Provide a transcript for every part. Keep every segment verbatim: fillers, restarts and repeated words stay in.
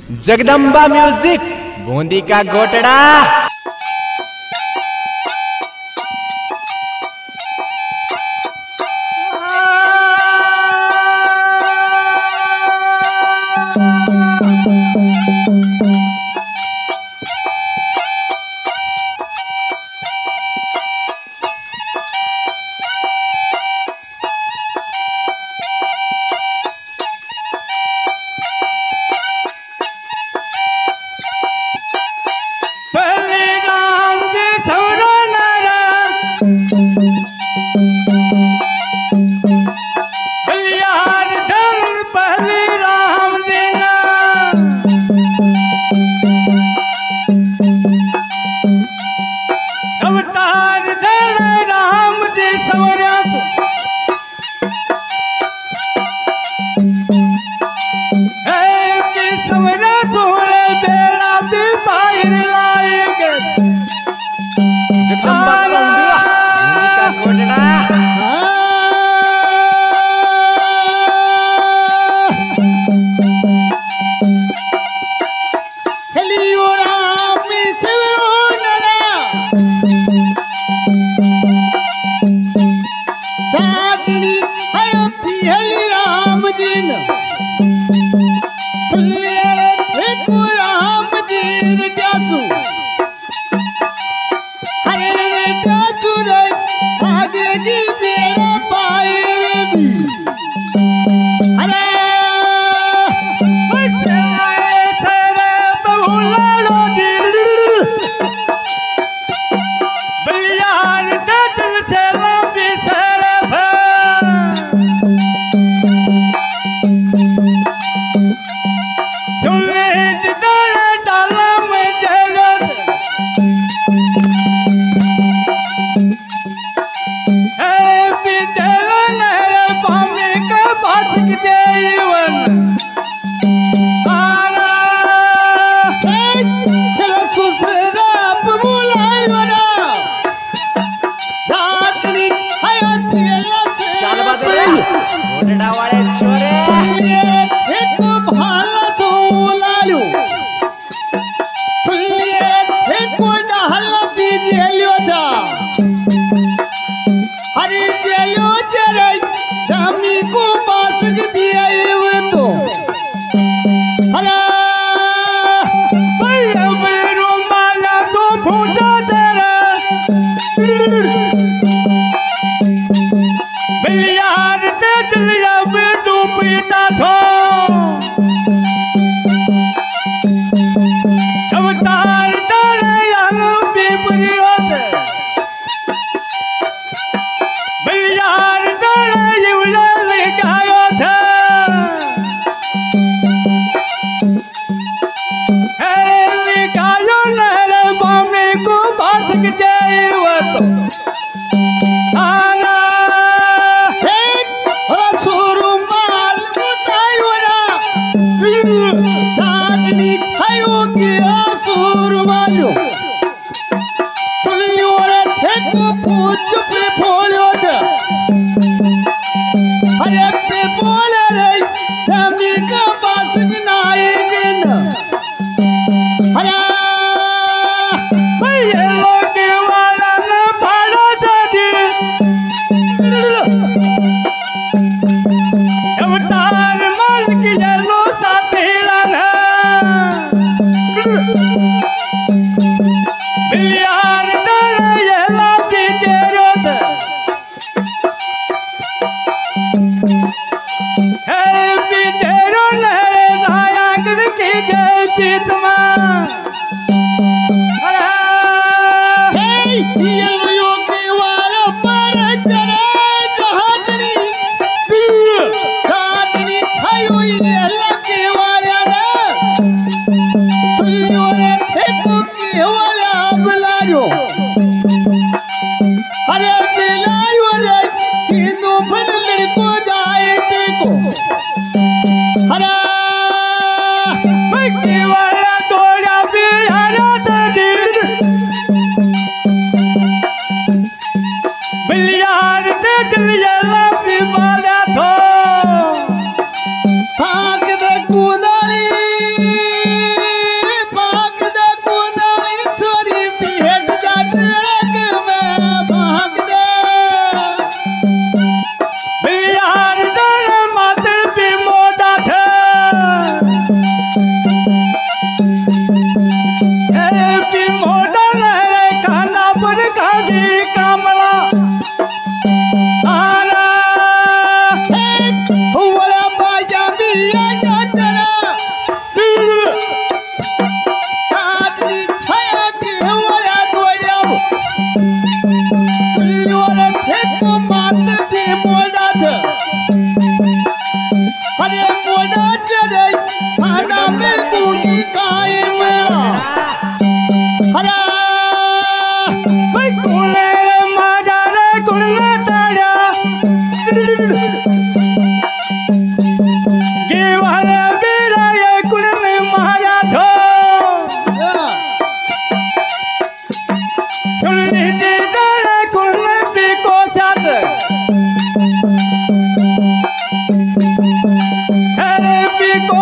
Jagdamba music Bundi का गोटड़ा। भाग दे कुदाली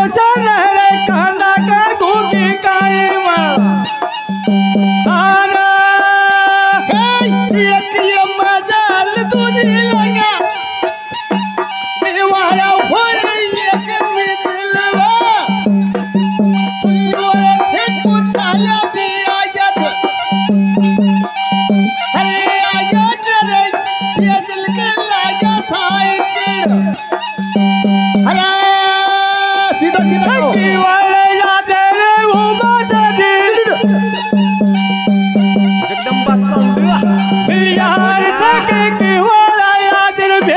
पोषण रे कांदा का घूटी काई वाला आरा हे एक ये मजाल तुझे लगा वाला होर एक मिलवा तुझे थे कुछ आया भी आया अरे आया चले ये दिल के लगा साइकिल अरे सीधा सीधा की वाले याद रे वो बात जगदम्बा साउंड यार तक की वाला याद रे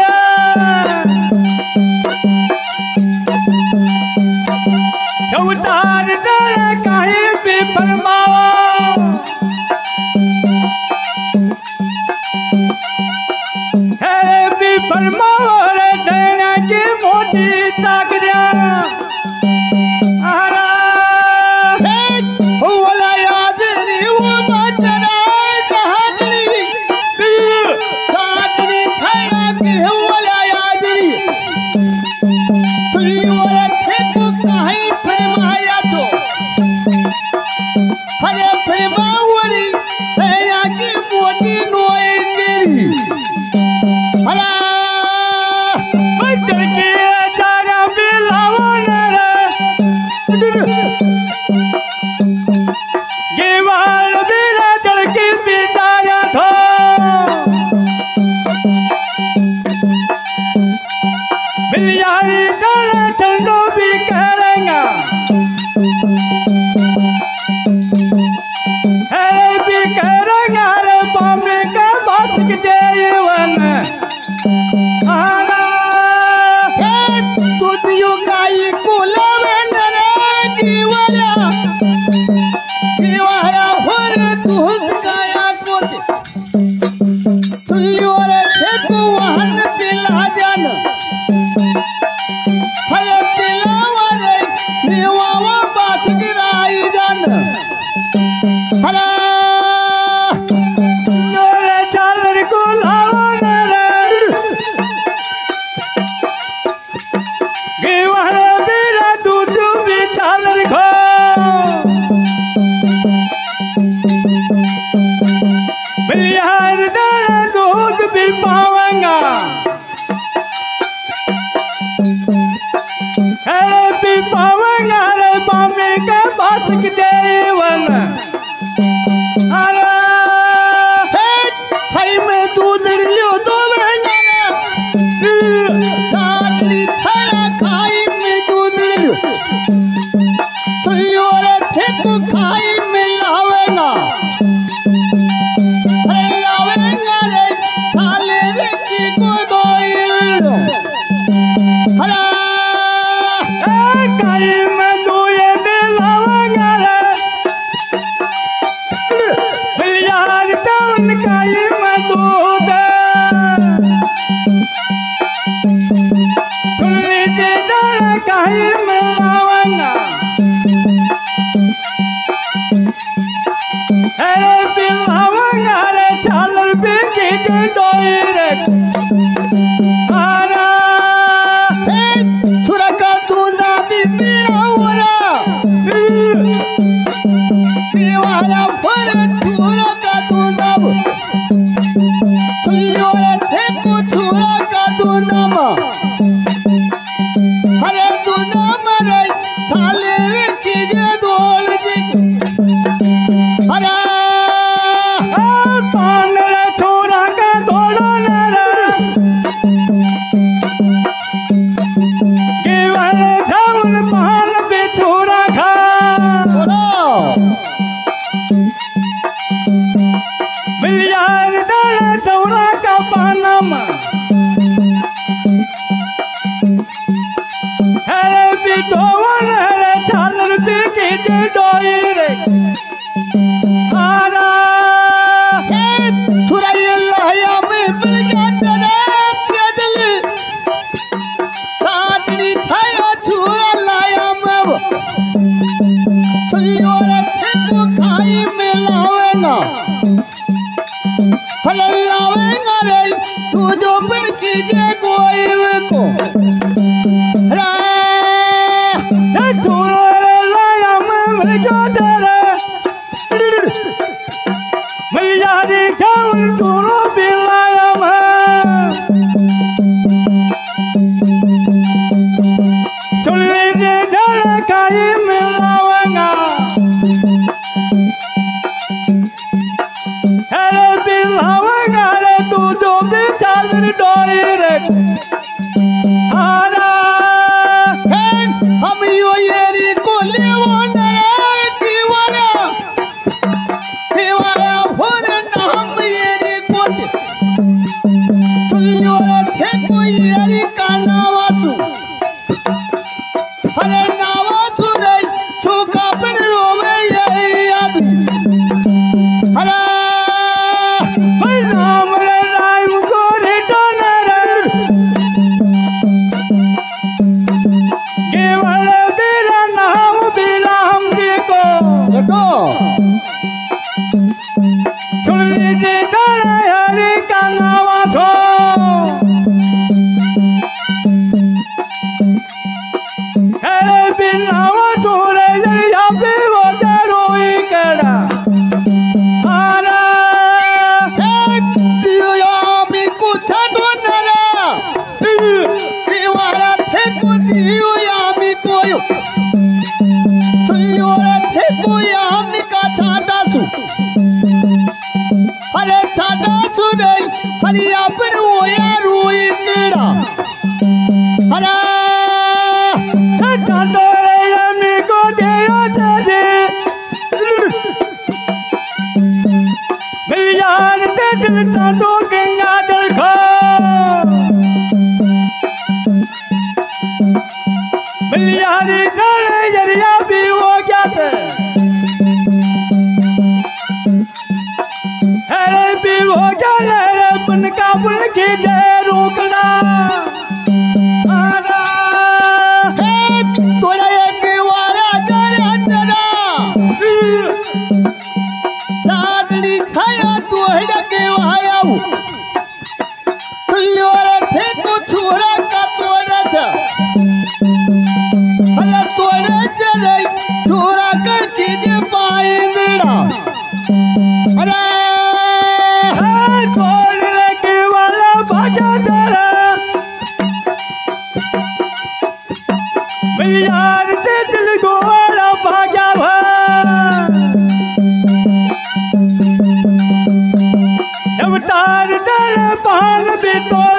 उतार दे कहीं भी फरमाओ है भी फरमाओ रे देना की मोटी ताकरिया आरा हे वाला याद रे वो बचरा जहाजरी ताकरी खड़ा के वाला याद रे तुई वाला थे तू कहीं फरमाया छो अरे फरमावरी तेरा की मोटी नोई तेरी अरे बदल के जाना बिलाओ रे गेवाल बिला दल की बिदाया थो बिलियारी दल ठंडो भी करेंगा है भी करेंगा रे बॉम्बे का बात के देवन आला हे तू दियो गाई को लवन रे जीवला जीवला होर तू गाया को तुई और थे तू वहन पिला जान हरे पिलावा रे निवावा बास गिराई जान हरा नोरे चालर को लाओ रे गेवाल बिला दूध भी चालर खो बिलियार दल दूध भी पावेंगा है भी पावेंगा रे बॉम्बे का बात के देवन आला हे हाय मैं दूध लियो तो बहना ताकरी खड़ा खाई में दूध लियो तुई और थे को खाई में लावेगा अरे लावेगा रे थाले रे की को दोइल हरा काई में दुए दिलावंगा रे बिलियार टाउन काई में दूध तुल्ली दे दल काई में लावंगा है बिलावंगा रे चालर भी की दोई रे आरा हे सुरा का दूना भी पीड़ा उरा पीवाला फर छुरा का दूना तुई और थे को छुरा का दूना हरे दूना मरे थाले छोरो रे लाया मैं जो तेरे मिलियारी क्यों छोरो भी लाया मैं चुल्ली दे डर खाई मिलावंगा अरे बिलावंगा रे तू जो भी चादर डोरी रे हारा हम यो येरी को लेवो नरे की वाला की वाला होर नाम येरी को सुनियो थे को येरी का नावासु हरे नावासु रे छुका पर रोवे ये अभी हरा भाई नाम रे नाम को रे डोनर केवल तेरा नाम बिना हम देखो देखो सुन लीजिए डर हरि का नाम थो अरे बिना वो छोरे जरिया पे वो डरोई करा आरा दियो यामी कुछ डोनरा दीवारा थे को दियो यामी कोयो सुनियो थे को यामी का छाटा सु अरे छाटा सु रे हरि अपन वो यार रोई केड़ा हरा चंदोरे यमी को दियो तेरे मिलियान ते दिल चांदो गंगा दल खो मिलियानी डरे जरिया भी हो गया थे अरे भी हो गया रे बन का बुल की दे रोकना आरा तोड़ा एक वाला जरा जरा दादली छाया तोड़ा के वाला तुल्यो थे को छोरा का तोड़ा सा अरे तोड़े चले छोरा का चीज पाएंदड़ा अरे छोड़ने के वाला भागा तेरा मिलियान ते दिल को वाला भागा जब तार तेरे पान भी तो